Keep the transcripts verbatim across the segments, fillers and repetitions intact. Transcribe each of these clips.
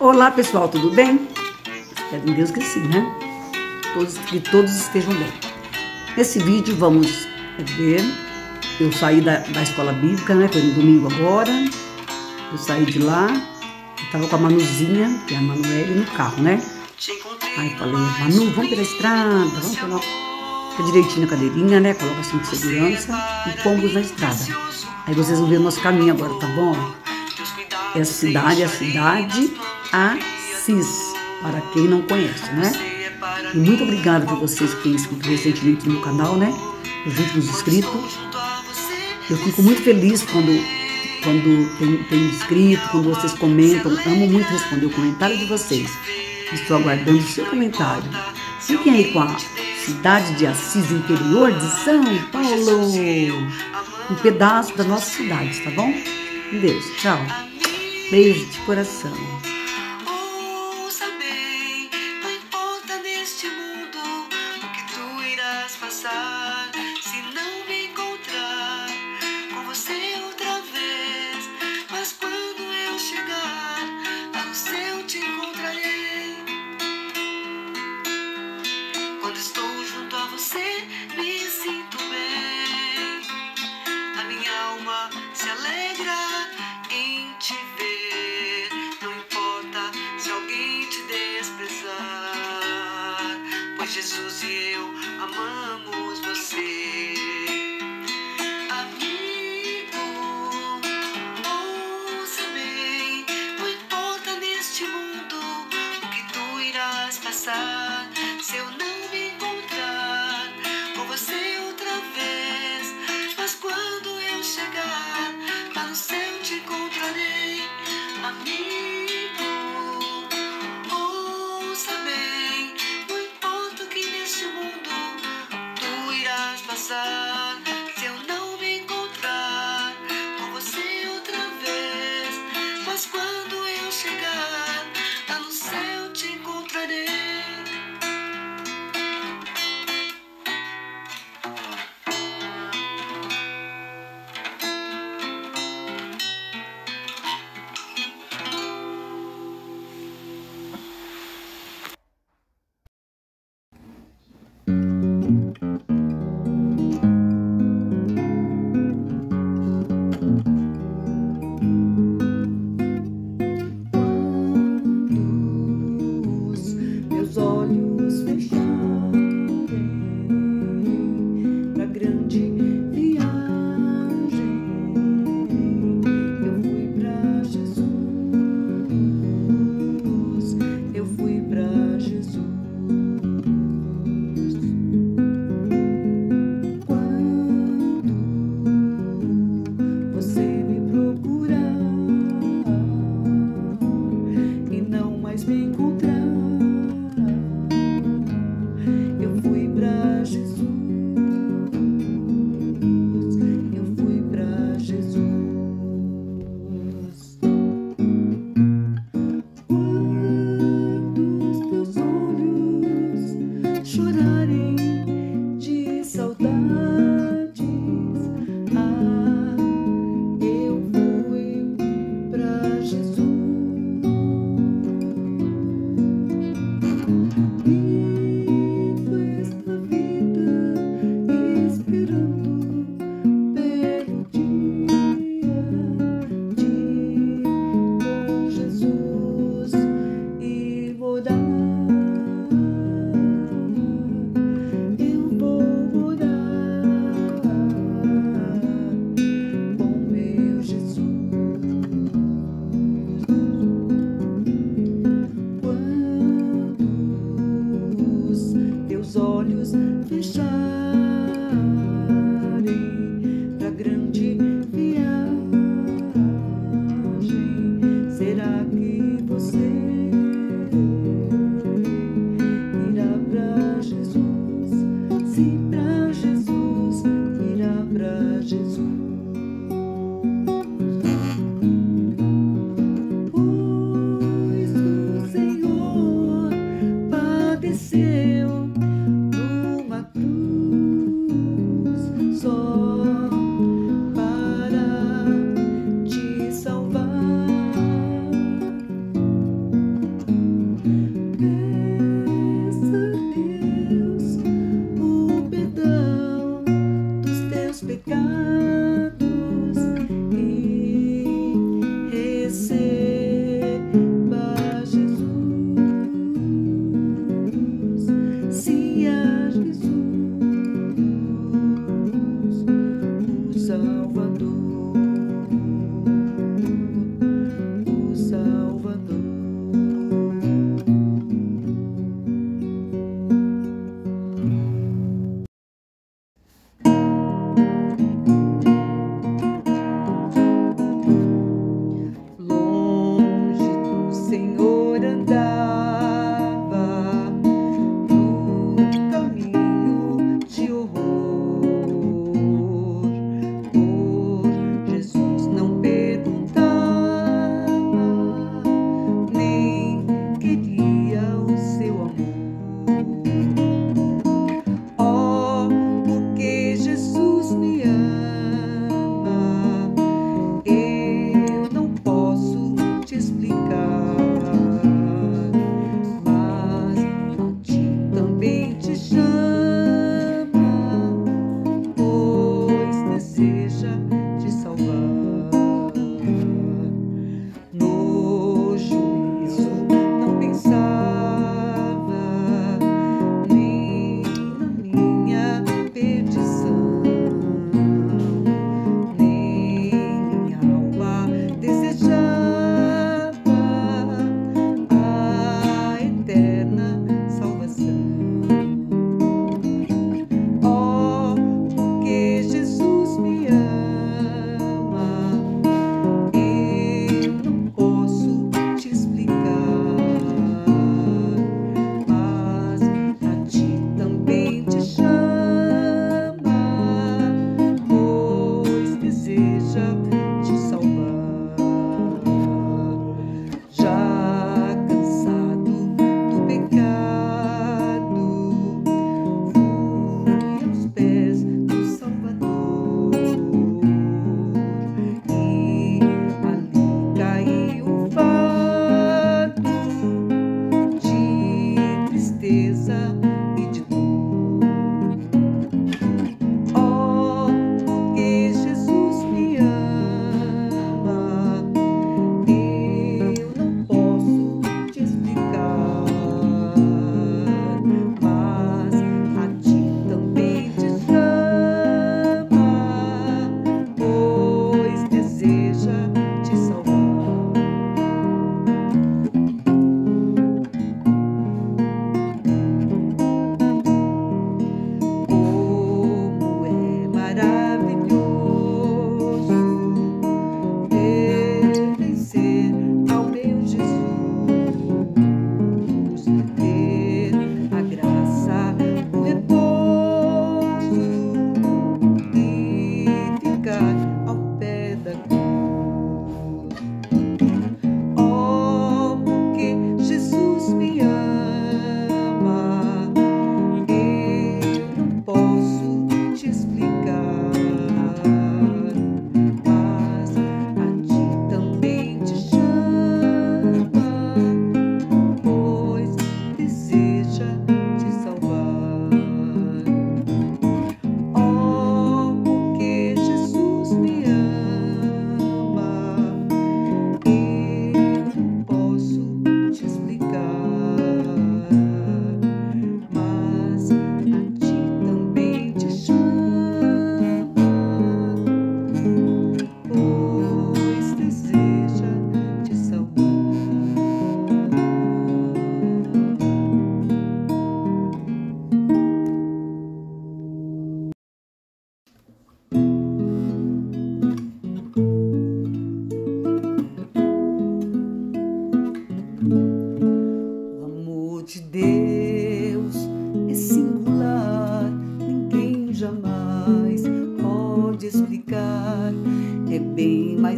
Olá pessoal, tudo bem? Espero em Deus que sim, né? Todos, que todos estejam bem. Nesse vídeo vamos ver, eu saí da, da escola bíblica, né? Foi no domingo agora, eu saí de lá, eu tava com a Manuzinha, que é a Manuele, no carro, né? Aí falei, Manu, vamos pela estrada, vamos pela... Fica direitinho a cadeirinha, né? Coloca assim de segurança e pombos na estrada. Aí vocês vão ver o nosso caminho agora, tá bom? Essa cidade é a cidade Assis, para quem não conhece, né? E muito obrigada por vocês que têm inscrito recentemente no canal, né? Os últimos inscritos. Eu fico muito feliz quando, quando tem, tem inscrito, quando vocês comentam. Amo muito responder o comentário de vocês. Estou aguardando o seu comentário. Fiquem aí com a cidade de Assis, interior de São Paulo. Um pedaço da nossa cidade, tá bom? Um beijo, tchau. Beijo de coração. Ouça bem, não importa neste mundo o que tu irás passar, se não me encontrar com você outra vez. Mas quando eu chegar lá no céu te encontrarei. Quando estou junto a você me sinto bem, a minha alma se alegra em te ver. Não importa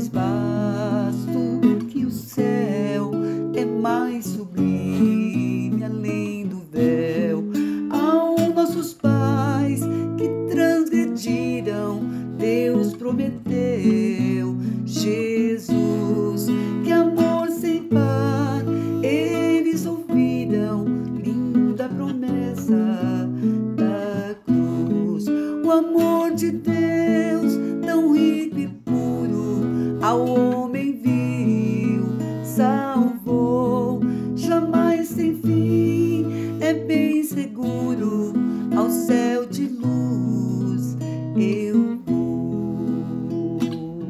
mais vasto que o céu, é mais sublime além do véu. Aos nossos pais que transgrediram, Deus prometeu. Jesus, que amor sem par, eles ouviram. Linda promessa da cruz. O amor de Deus, tão rico e puro, ao homem viu, salvou. Jamais sem fim, é bem seguro, ao céu de luz eu vou.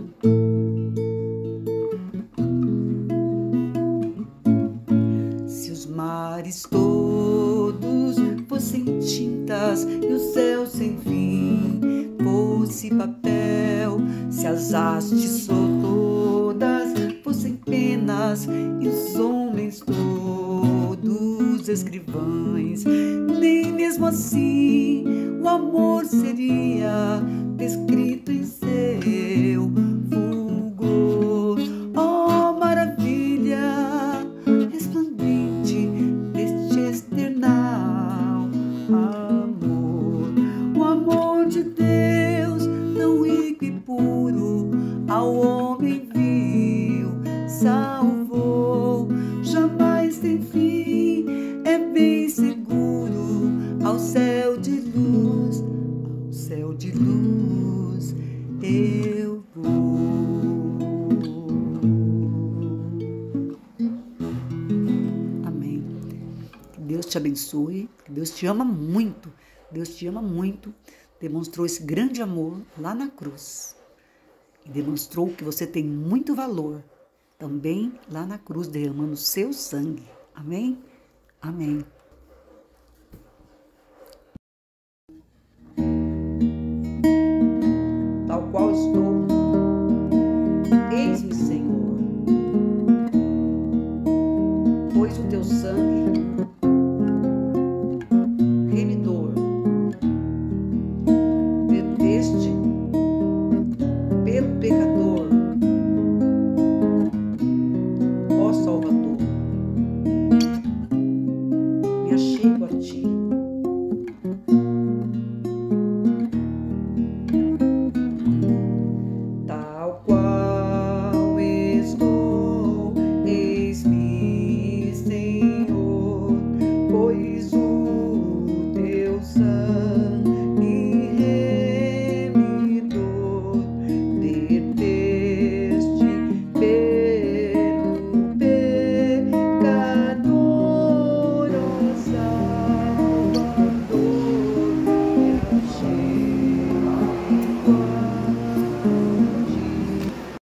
Se os mares todos fossem tintas e o céu sem fim fosse papel, se as hastes todas fossem penas e os homens todos escrivães, nem mesmo assim o amor seria descrito em seu fulgor. Oh, maravilha resplandente deste external amor. O amor de Deus, tão rico e puro, ao homem viu, salvou. Jamais tem fim, é bem seguro, ao céu de luz, ao céu de luz eu vou. Amém. Que Deus te abençoe, que Deus te ama muito, Deus te ama muito, demonstrou esse grande amor lá na cruz e demonstrou que você tem muito valor também lá na cruz, derramando seu sangue. Amém? Amém.